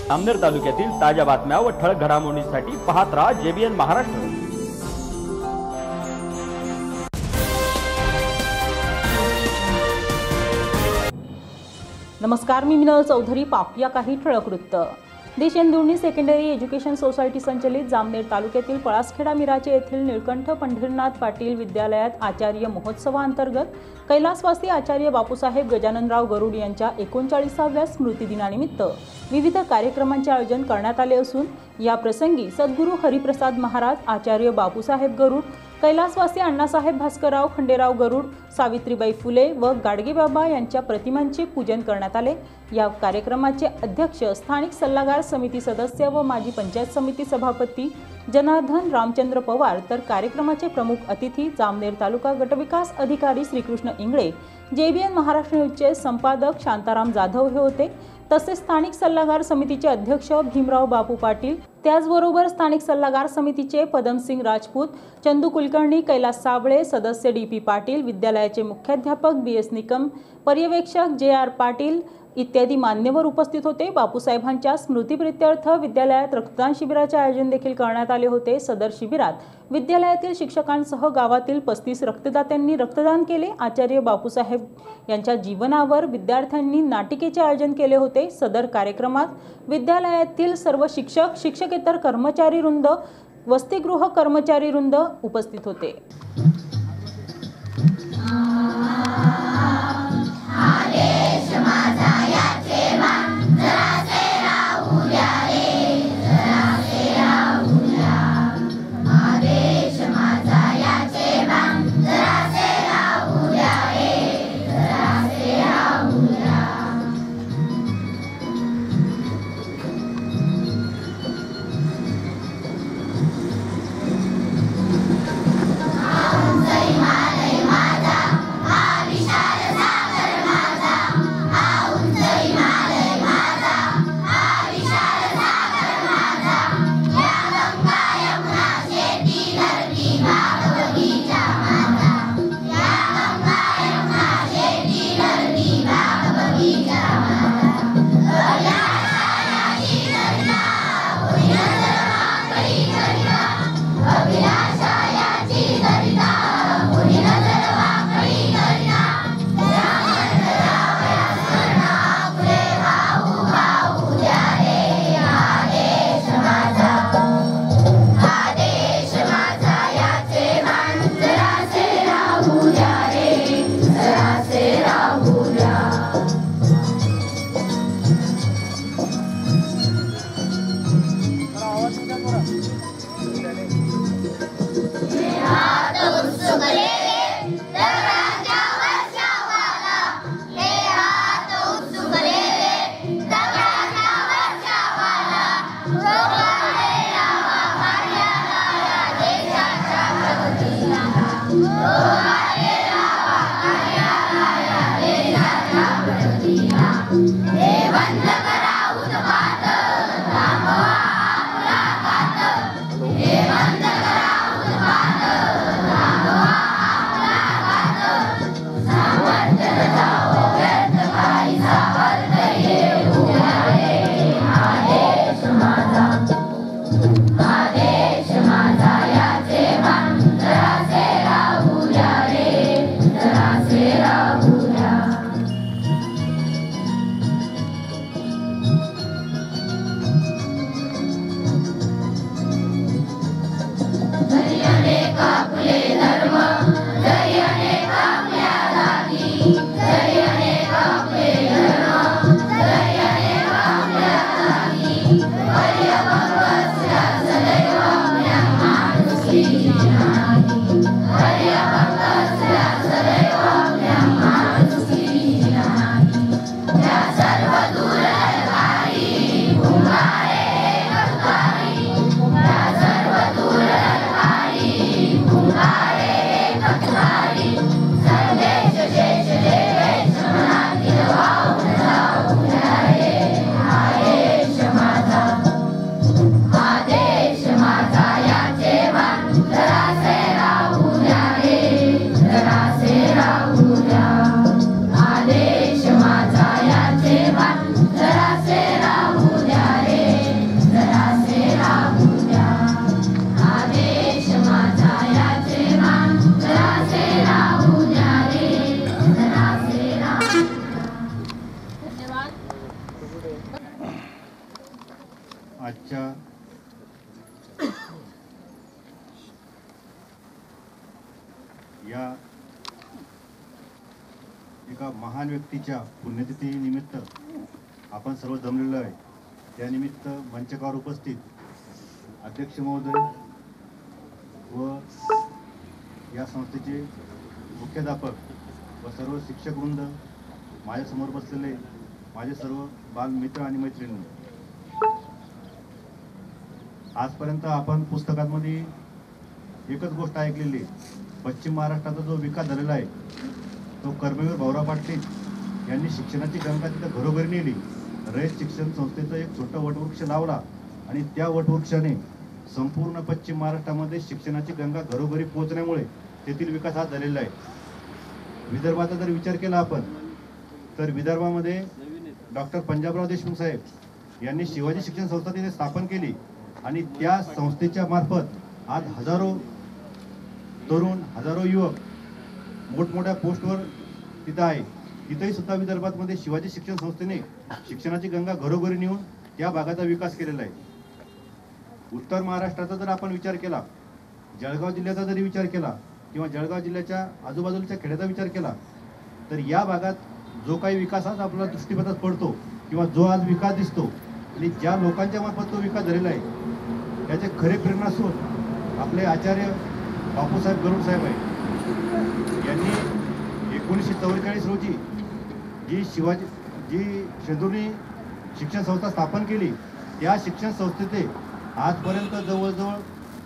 जामनेर तालुक्यातील ताज्या बातम्या व ठळक घडामोडींसाठी पाहत राहा JBN महाराष्ट्र। नमस्कार, मी मिनल चौधरी। पाहूया काही ठळक वृत्त। देशेंदुर्णी सेकंडरी एज्युकेशन सोसायटी संचलित जामनेर तालुक्यातील पळासखेडा मिराचे येथील निळकंठ पंढरीनाथ पाटील विद्यालयात आचार्य महोत्सवाअंतर्गत कैलासवासी आचार्य बापूसाहेब गजाननराव गरुड यांच्या 39व्या स्मृतिदिनानिमित्त विविध कार्यक्रमांचे आयोजन करण्यात आले असून या प्रसंगी सद्गुरू हरिप्रसाद महाराज, आचार्य बापूसाहेब गरुड, कैलासवासी अण्णासाहेब भास्करराव खंडेराव गरुड, सावित्रीबाई फुले व गाडगेबाबा यांच्या प्रतिमांचे पूजन करण्यात आले। या कार्यक्रमाचे अध्यक्ष स्थानिक सल्लागार समिती सदस्य व माजी पंचायत समिती सभापती जनार्दन रामचंद्र पवार, तर कार्यक्रमाचे प्रमुख अतिथी जामनेर तालुका गटविकास अधिकारी श्रीकृष्ण इंगळे, JBN महाराष्ट्र न्यूजचे संपादक शांताराम जाधव हे होते। तसेच स्थानिक सल्लागार समितीचे अध्यक्ष भीमराव बापू पाटील, त्याचबरोबर स्थानिक सल्लागार समितीचे पदमसिंग राजपूत, चंदू कुलकर्णी, कैलास साबळे, सदस्य DP पाटील, विद्यालयाचे मुख्याध्यापक BS निकम, पर्यवेक्षक JR पाटील इत्यादी मान्यवर उपस्थित होते। बापूसाहेबांच्या स्मृतिप्रीत्यर्थ विद्यालयात रक्तदान शिबिराचे आयोजन देखील करण्यात आले होते। सदर शिबिरात विद्यालयातील शिक्षकांसह गावातील 35 रक्तदात्यांनी रक्तदान केले। आचार्य बापूसाहेब यांच्या जीवनावर विद्यार्थ्यांनी नाटिकेचे आयोजन केले होते। सदर कार्यक्रमात विद्यालयातील सर्व शिक्षक, शिक्षकेतर कर्मचारी वृंद, वसतिगृह कर्मचारी वृंद उपस्थित होते। आदेश माझा याचे जरासे राहू द्या रे। आजच्या या एका महान व्यक्तीच्या पुण्यतिथीनिमित्त आपण सर्व जमलेलो आहे। त्यानिमित्त मंचकावर उपस्थित अध्यक्ष महोदय व या संस्थेचे मुख्याध्यापक व सर्व शिक्षक वृंद, माझ्यासमोर बसलेले माझे सर्व बालमित्र आणि मैत्रिणी, आजपर्यंत आपण पुस्तकांमध्ये एकच गोष्ट ऐकलेली, पश्चिम महाराष्ट्राचा जो विकास झालेला आहे तो कर्मवीर भाऊराव पाटील यांनी शिक्षणाची गंगा तिथं घरोघरी नेली। रयत शिक्षण संस्थेचं एक छोटा वटवृक्ष लावला आणि त्या वटवृक्षाने संपूर्ण पश्चिम महाराष्ट्रामध्ये शिक्षणाची गंगा घरोघरी पोहोचण्यामुळे तेथील विकास हा झालेला आहे। विदर्भाचा जर विचार केला आपण तर विदर्भामध्ये डॉक्टर पंजाबराव देशमुख साहेब यांनी शिवाजी शिक्षण संस्था तिथे स्थापन केली आणि त्या संस्थेच्या मार्फत आज हजारो तरुण, हजारो युवक मोठमोठ्या पोस्टवर तिथं आहे। तिथेही सुद्धा विदर्भामध्ये शिवाजी शिक्षण संस्थेने शिक्षणाची गंगा घरोघरी नेऊन त्या भागाचा विकास केलेला आहे। उत्तर महाराष्ट्राचा जर आपण विचार केला, जळगाव जिल्ह्याचा जरी विचार केला किंवा जळगाव जिल्ह्याच्या आजूबाजूच्या खेड्याचा विचार केला तर या भागात जो काही विकास आज आपल्याला दृष्टीपथात पडतो किंवा जो आज विकास दिसतो आणि ज्या लोकांच्या मार्फत तो विकास झालेला आहे त्याचे खरे प्रेरणास्रोत आपले आचार्य बापूसाहेब गरुड साहेब आहे। यांनी 1944 रोजी जी शेंदुर्णी शिक्षण संस्था स्थापन केली, त्या शिक्षण संस्थेचे आजपर्यंत जवळजवळ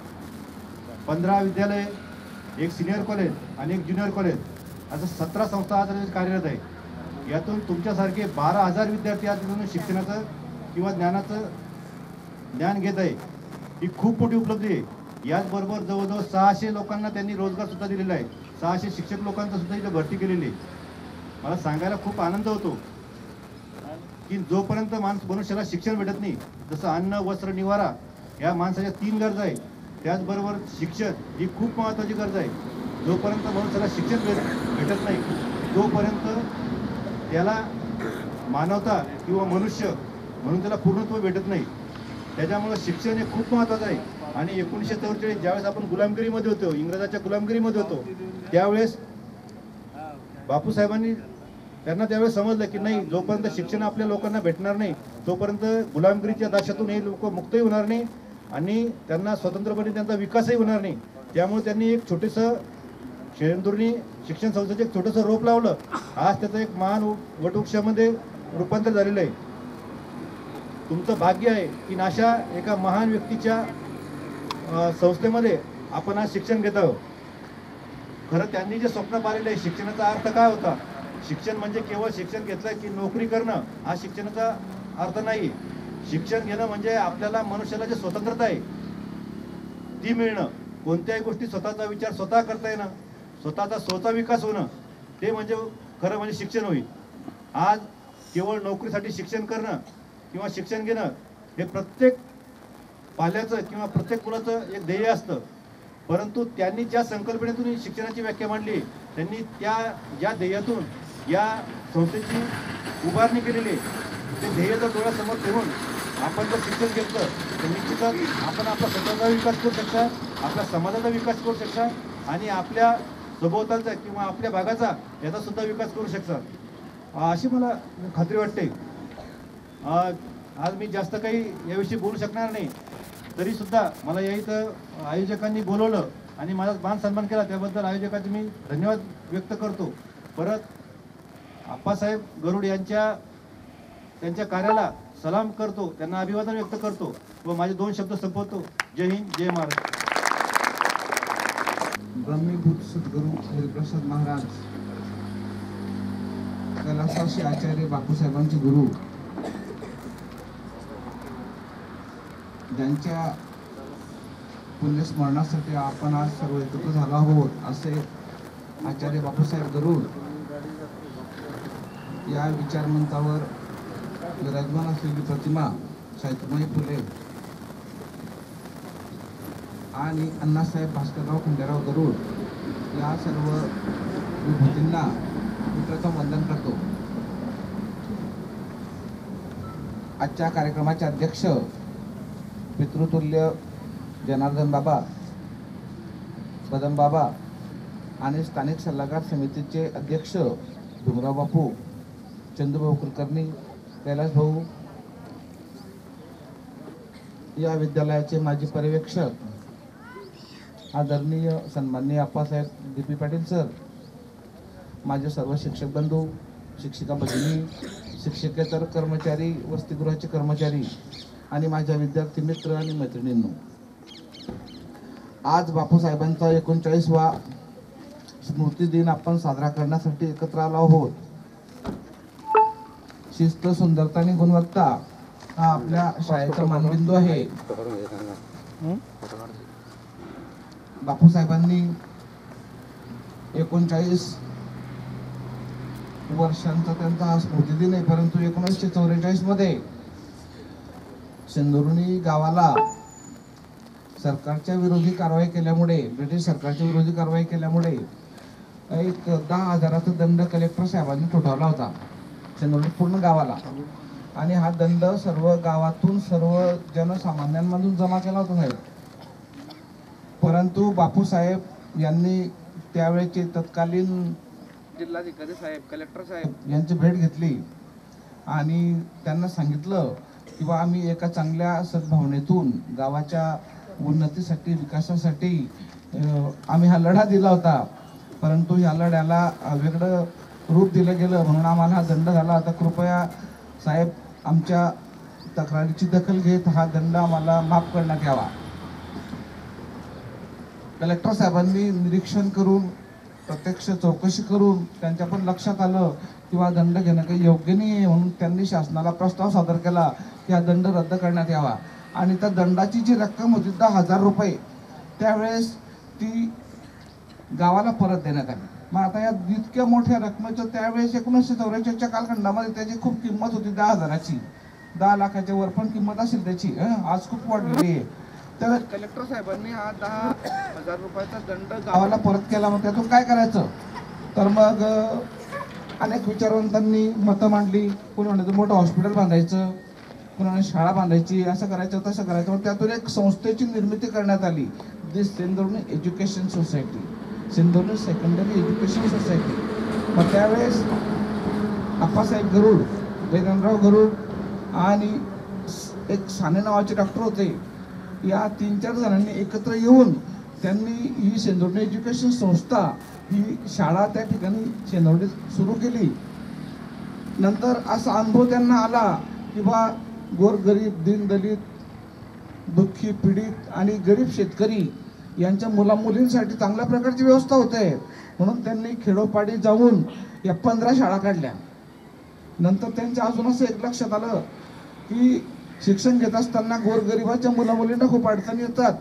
15 विद्यालय, एक सिनियर कॉलेज आणि एक ज्युनियर कॉलेज असं 17 संस्था आज कार्यरत आहे। यातून तुमच्यासारखे 12,000 विद्यार्थी आज तिथून शिक्षणाचं किंवा ज्ञान घेत आहे। ही खूप मोठी उपलब्धी आहे। याचबरोबर जवळजवळ 600 लोकांना त्यांनी रोजगार सुद्धा दिलेला आहे। 600 शिक्षक लोकांचा सुद्धा इथे भरती केलेली आहे। मला सांगायला खूप आनंद होतो की जोपर्यंत मनुष्याला शिक्षण भेटत नाही, जसं अन्न, वस्त्र, निवारा या माणसाच्या 3 गरजा आहे, त्याचबरोबर शिक्षण ही खूप महत्त्वाची गरज आहे। जोपर्यंत मनुष्याला शिक्षण भेटत नाही तोपर्यंत त्याला मानवता किंवा मनुष्य म्हणून त्याला पूर्णत्व भेटत नाही। त्याच्यामुळे शिक्षण हे खूप महत्त्वाचं आहे। आणि 1944 ज्यावेळेस आपण गुलामगिरीमध्ये होतो, इंग्रजाच्या गुलामगिरीमध्ये होतो, त्यावेळेस बापूसाहेबांनी त्यांना त्यावेळेस समजलं की नाही, जोपर्यंत शिक्षण आपल्या लोकांना भेटणार नाही तोपर्यंत गुलामगिरीच्या दाशातून हे लोक मुक्तही होणार नाही आणि त्यांना स्वतंत्रपणे त्यांचा विकासही होणार नाही। त्यामुळे त्यांनी एक छोटेसं शेंदुर्णी शिक्षण संस्थेचं एक छोटंसं रोप लावलं। आज त्याचं एक महान वटवृक्षामध्ये रूपांतर झालेलं आहे। तुमचं भाग्य आहे की अशा एका महान व्यक्तीच्या संस्थेमध्ये आपण आज शिक्षण घेत आहोत। खरं त्यांनी जे स्वप्न पाहिलेलं आहे, शिक्षणाचा अर्थ काय होता, शिक्षण म्हणजे केवळ शिक्षण घेतलं की नोकरी करणं हा शिक्षणाचा अर्थ नाही। शिक्षण घेणं म्हणजे आपल्याला मनुष्याला जे स्वतंत्रता आहे ती मिळणं, कोणत्याही गोष्टी स्वतःचा विचार स्वतः करता येणं, स्वतःचा विकास होणं, ते म्हणजे खरं म्हणजे शिक्षण होईल। आज केवळ नोकरीसाठी शिक्षण करणं किंवा शिक्षण घेणं हे प्रत्येक पाल्याचं किंवा प्रत्येक मुलाचं एक ध्येय असतं, परंतु त्यांनी ज्या संकल्पनेतून शिक्षणाची व्याख्या मांडली, त्यांनी ज्या ध्येयातून या संस्थेची उभारणी केलेली ते ध्येय जर डोळ्यासमोर ठेवून आपण जर शिक्षण घेतलं तर निश्चितच आपण आपला स्वतःचा विकास करू शकता, आपल्या समाजाचा विकास करू शकता आणि आपल्या सभोवतालचा किंवा आपल्या भागाचा याचा सुद्धा विकास करू शकता, अशी मला खात्री वाटते। आज मी जास्त काही याविषयी बोलू शकणार नाही, तरी सुद्धा मला या इथं आयोजकांनी बोलवलं आणि माझा मान सन्मान केला, त्याबद्दल आयोजकांचे मी धन्यवाद व्यक्त करतो। परत आप्पासाहेब गरुड त्यांच्या कार्याला सलाम करतो, त्यांना अभिवादन व्यक्त करतो व माझे 2 शब्द संपवतो। जय हिंद, जय महाराष्ट्र। ब्रह्मीभूत सद्गुरू हरिप्रसाद महाराज, कैलासवासी आचार्य बापूसाहेबांचे गुरु, ज्यांच्या पुण्यस्मरणासाठी आपण आज सर्व एकत्र झालो आहोत, असे आचार्य बापूसाहेब गरुड या विचारमंचावर विराजमान असलेली प्रतिमा सावित्रीबाई फुले आणि अण्णासाहेब भास्करराव खंडेराव गरुड या सर्व विभूतींना मी प्रथम वंदन करतो। आजच्या कार्यक्रमाचे अध्यक्ष पितृतुल्य जनार्दन बाबा, बदम बाबा आणि स्थानिक सल्लागार समितीचे अध्यक्ष भीमराव बापू, चंदूभाऊ कुलकर्णी, कैलास भाऊ, या विद्यालयाचे माजी पर्यवेक्षक आदरणीय सन्माननीय आप्पासाहेब DP पाटील सर, माझे सर्व शिक्षक बंधू, शिक्षिका भगिनी, शिक्षकेतर कर्मचारी, वसतिगृहाचे कर्मचारी आणि माझ्या विद्यार्थी मित्र आणि मैत्रिणींनो, आज बापूसाहेबांचा 39वा स्मृती दिन आपण साजरा करण्यासाठी एकत्र आलो आहोत. शिस्त, सुंदरता आणि गुणवत्ता हा आपल्या शाळेचा मानबिंदू आहे. बापूसाहेबांनी 39 वर्षांचा त्यांचा हा स्मृती दिन आहे, परंतु 1944 मध्ये सिंधुर्णी गावाला सरकारच्या विरोधी कारवाई केल्यामुळे, ब्रिटिश सरकारच्या विरोधी कारवाई केल्यामुळे एक 10,000चा दंड कलेक्टर साहेबांनी ठोठावला होता सिंधुर्णी पूर्ण गावाला. आणि हा दंड सर्व गावातून, सर्व जनसामान्यांमधून जमा केला होता साहेब. परंतु बापूसाहेब यांनी त्यावेळेचे तत्कालीन जिल्हाधिकारी साहेब, कलेक्टर साहेब यांची भेट घेतली आणि त्यांना सांगितलं की बा आम्ही एका चांगल्या सद्भावनेतून गावाच्या उन्नतीसाठी, विकासासाठी आम्ही हा लढा दिला होता, परंतु या लढ्याला वेगळं रूप दिलं गेलं म्हणून आम्हाला हा दंड झाला. आता कृपया साहेब आमच्या तक्रारीची दखल घेत हा दंड आम्हाला माफ करण्यात यावा. कलेक्टर साहेबांनी निरीक्षण करून, प्रत्यक्ष चौकशी करून त्यांच्या पण लक्षात आलं की हा दंड घेणं काही योग्य नाही आहे, म्हणून त्यांनी शासनाला प्रस्ताव सादर केला की हा दंड रद्द करण्यात यावा. आणि त्या दंडाची जी रक्कम होती 10,000 रुपये, त्यावेळेस ती गावाला परत देण्यात आली. मग आता या इतक्या मोठ्या रकमेचं त्यावेळेस 1944च्या कालखंडामध्ये त्याची खूप किंमत होती 10,000ची. 10 लाखाच्या वर पण किंमत असेल त्याची. आज खूप वाढलेली आहे. तर कलेक्टर साहेबांनी हा 10,000 रुपयाचा दंड गावाला परत केला. मग त्यातून काय करायचं? तर मग अनेक विचारवंतांनी मतं मांडली. कोणी म्हणायचं मोठं हॉस्पिटल बांधायचं, कोणी शाळा बांधायची, असं करायचं तसं करायचं. मग त्यातून एक संस्थेची निर्मिती करण्यात आली, this Sindhurni education society, Sindhurni secondary education society. मग त्यावेळेस आप्पासाहेब गरुड, वेदनराव गरुड आणि एक साने नावाचे डॉक्टर होते. या 3-4 जणांनी एकत्र येऊन त्यांनी ही सिंधुर्णी एज्युकेशन संस्था, ही शाळा त्या ठिकाणी सिंधुर्णीत सुरू केली. नंतर असा अनुभव त्यांना आला की बा गोरगरीब, दीनदलित, दुःखी, पीडित आणि गरीब शेतकरी यांच्या मुलामुलींसाठी चांगल्या प्रकारची व्यवस्था होते, म्हणून त्यांनी खेडोपाडी जाऊन या 15 शाळा काढल्या. नंतर त्यांच्या अजून असं एक लक्षात आलं की शिक्षण घेत असताना गोरगरिबाच्या मुलामुलींना खूप अडचणी येतात,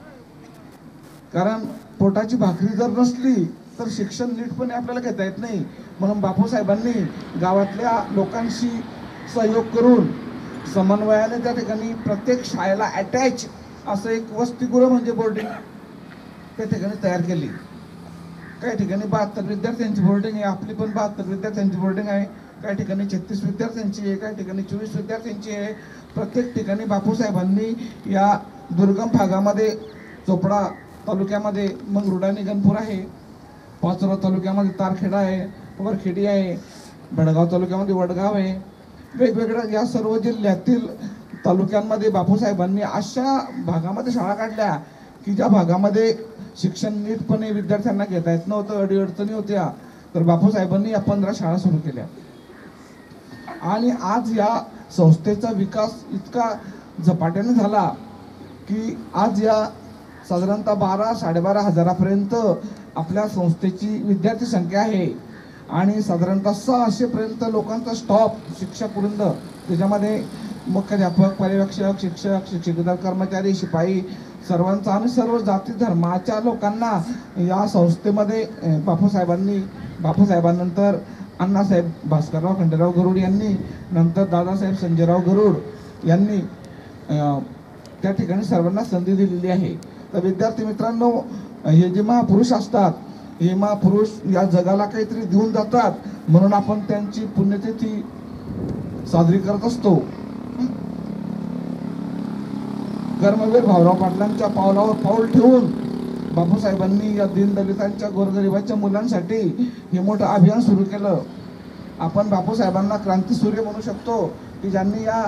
कारण पोटाची भाकरी जर नसली तर शिक्षण नीटपणे आपल्याला घेता येत नाही. म्हणून बापूसाहेबांनी गावातल्या लोकांशी सहयोग करून समन्वयाने त्या ठिकाणी प्रत्येक शाळेला अटॅच असं एक वसतिगृह म्हणजे बोर्डिंग त्या ठिकाणी तयार केली. काही ठिकाणी 72 विद्यार्थ्यांची बोर्डिंग आहे, आपली पण 72 विद्यार्थ्यांची बोर्डिंग आहे. काही ठिकाणी 36 विद्यार्थ्यांची आहे, काही ठिकाणी 24 विद्यार्थ्यांची आहे. प्रत्येक ठिकाणी बापूसाहेबांनी या दुर्गम भागामध्ये, चोपडा तालुक्यामध्ये मंगरुळा निगनपूर आहे, पाचोरा तालुक्यामध्ये तारखेडा आहे, वरखेडी आहे, भडगाव तालुक्यामध्ये वडगाव आहे, वेगवेगळ्या या सर्व जिल्ह्यातील तालुक्यांमध्ये बापूसाहेबांनी अशा भागामध्ये शाळा काढल्या की ज्या भागामध्ये शिक्षण नीटपणे विद्यार्थ्यांना घेता येत नव्हतं, अडीअडचणी होत्या. तर बापूसाहेबांनी या 15 शाळा सुरू केल्या. आणि आज या संस्थेचा विकास इतका झपाट्याने झाला की आज या साधारणतः 12-12.5 हजारापर्यंत आपल्या संस्थेची विद्यार्थी संख्या आहे. आणि साधारणतः 600 पर्यंत लोकांचा स्टॉप, शिक्षक वृंद, त्याच्यामध्ये मुख्याध्यापक, पर्यवेक्षक, शिक्षक, शिक्षकेतर कर्मचारी, शिपाई सर्वांचा आणि सर्व जाती धर्माच्या लोकांना या संस्थेमध्ये बापूसाहेबांनंतर अण्णासाहेब भास्करराव खंडेराव गरुड यांनी, नंतर दादासाहेब संजयराव गरुड यांनी त्या ठिकाणी सर्वांना संधी दिलेली आहे. तर विद्यार्थी मित्रांनो, हे जे महापुरुष असतात, हे महापुरुष या जगाला काहीतरी देऊन जातात, म्हणून आपण त्यांची पुण्यतिथी साजरी करत असतो. कर्मवीर भाऊराव पाटलांच्या पावलावर पाऊल ठेवून बापूसाहेबांनी या दीनदलितांच्या गोरगरिबाच्या मुलांसाठी हे मोठं अभियान सुरू केलं. आपण बापूसाहेबांना क्रांतीसूर्य म्हणू शकतो की ज्यांनी या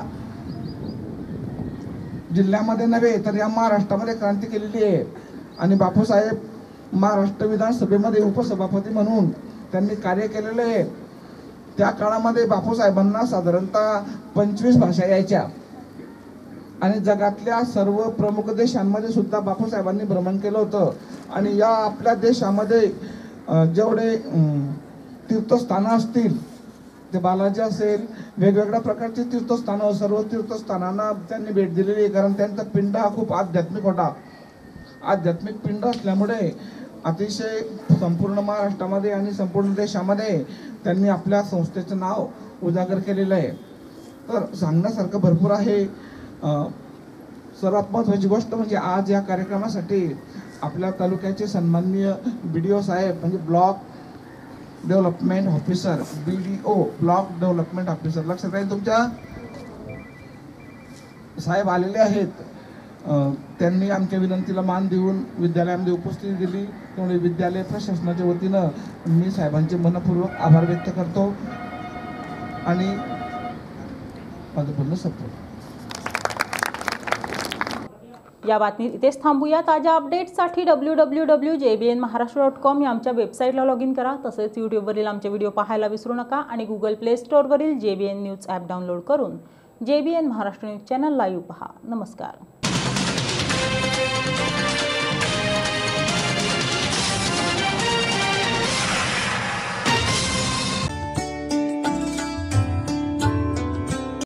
जिल्ह्यामध्ये नव्हे तर या महाराष्ट्रामध्ये क्रांती केलेली आहे. आणि बापूसाहेब महाराष्ट्र विधानसभेमध्ये उपसभापती म्हणून त्यांनी कार्य केलेलं आहे. त्या काळामध्ये बापूसाहेबांना साधारणतः 25 भाषा यायच्या आणि जगातल्या सर्व प्रमुख देशांमध्ये सुद्धा बापूसाहेबांनी भ्रमण केलं होतं. आणि या आपल्या देशामध्ये जेवढे तीर्थस्थानं असतील, ते बालाजी असेल, वेगवेगळ्या प्रकारचे तीर्थस्थानं, सर्व तीर्थस्थानांना त्यांनी भेट दिलेली आहे. कारण त्यांचा पिंड हा खूप आध्यात्मिक होता. आध्यात्मिक पिंड असल्यामुळे अतिशय संपूर्ण महाराष्ट्रामध्ये आणि संपूर्ण देशामध्ये त्यांनी आपल्या संस्थेचं नाव उजागर केलेलं आहे. तर सांगण्यासारखं भरपूर आहे. सर्वात महत्त्वाची गोष्ट म्हणजे आज या कार्यक्रमासाठी आपल्या तालुक्याचे सन्माननीय BDO साहेब म्हणजे block development officer, BDO block development officer, लक्षात राहील तुमच्या, साहेब आलेले आहेत. त्यांनी आमच्या विनंतीला मान देऊन विद्यालयामध्ये उपस्थिती दिली. त्यामुळे विद्यालय प्रशासनाच्या वतीनं मी साहेबांचे मनपूर्वक आभार व्यक्त करतो आणि माझं बोलणं संपवतो. या बातमीत इथेच थांबूया. ताज्या अपडेट्ससाठी www.jbnmaharashtra.com या आमच्या वेबसाईटला लॉग इन करा. तसेच यूट्यूबवरील आमचे व्हिडिओ पाहायला विसरू नका आणि गुगल प्ले स्टोअरवरील JBN न्यूज ॲप डाउनलोड करून JBN Maharashtra news channel live पहा. नमस्कार.